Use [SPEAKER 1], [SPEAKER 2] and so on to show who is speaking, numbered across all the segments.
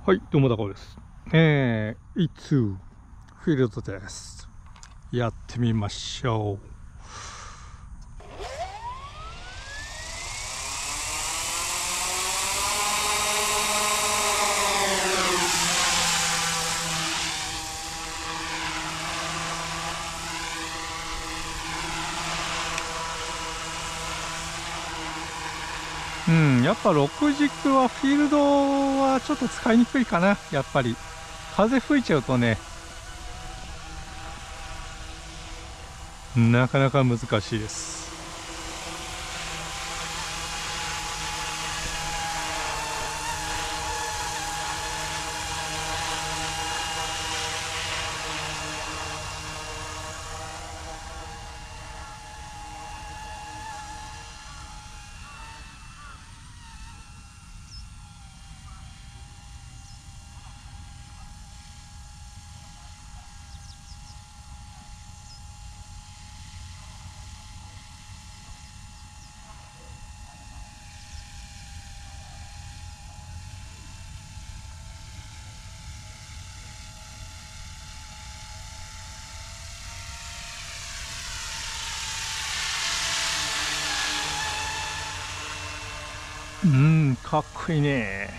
[SPEAKER 1] はい、どうもだこです。いつフィールドです。やってみましょう。やっぱ6軸はフィールドはちょっと使いにくいかな。やっぱり風吹いちゃうとね、なかなか難しいです。かっこいいね。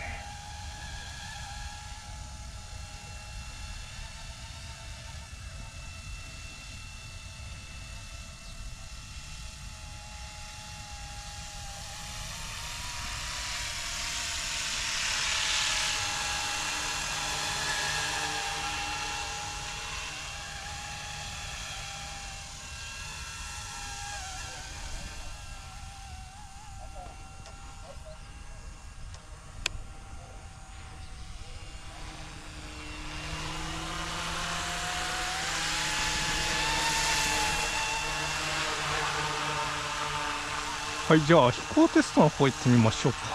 [SPEAKER 1] はい、じゃあ飛行テストの方行ってみましょうか。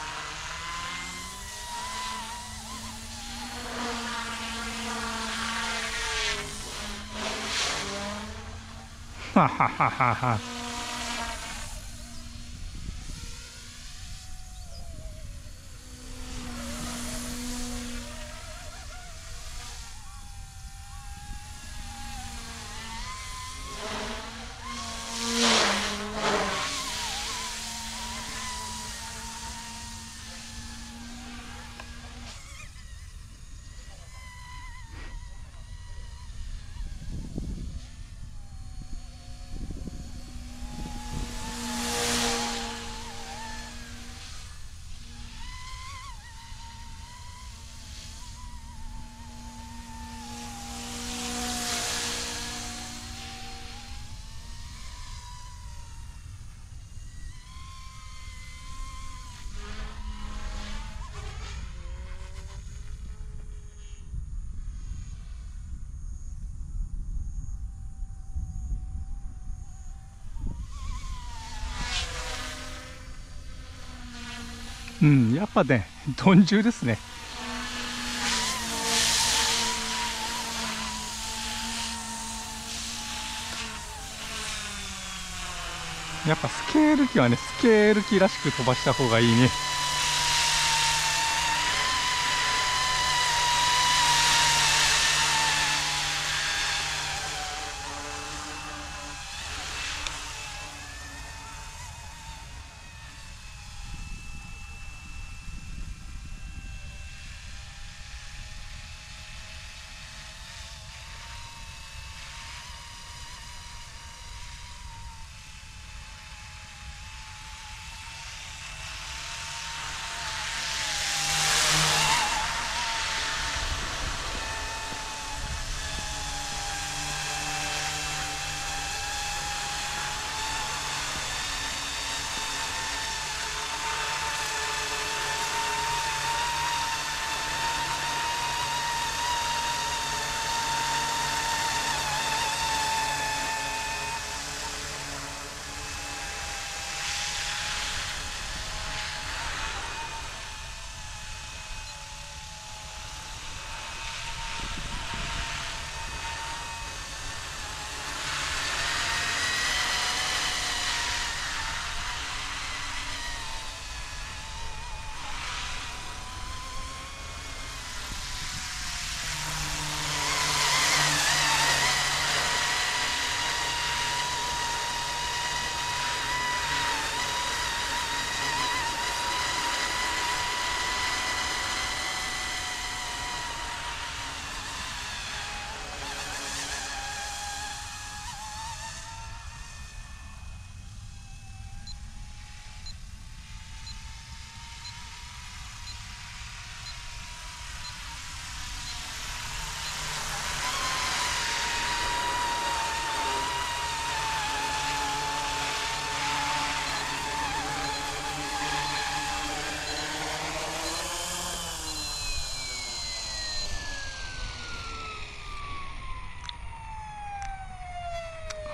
[SPEAKER 1] ははははは。やっぱね、鈍重ですね。やっぱスケール機はね、スケール機らしく飛ばした方がいいね。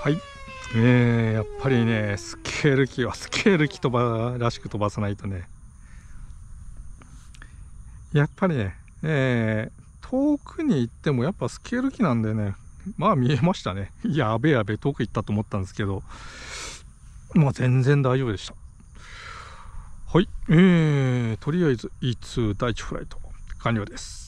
[SPEAKER 1] はい、やっぱりね、スケール機はスケール機らしく飛ばさないとね、やっぱりね、遠くに行ってもやっぱスケール機なんでね、まあ見えましたね。やべえやべえ、遠く行ったと思ったんですけど、まあ全然大丈夫でした。はい、とりあえず E2 第1フライト完了です。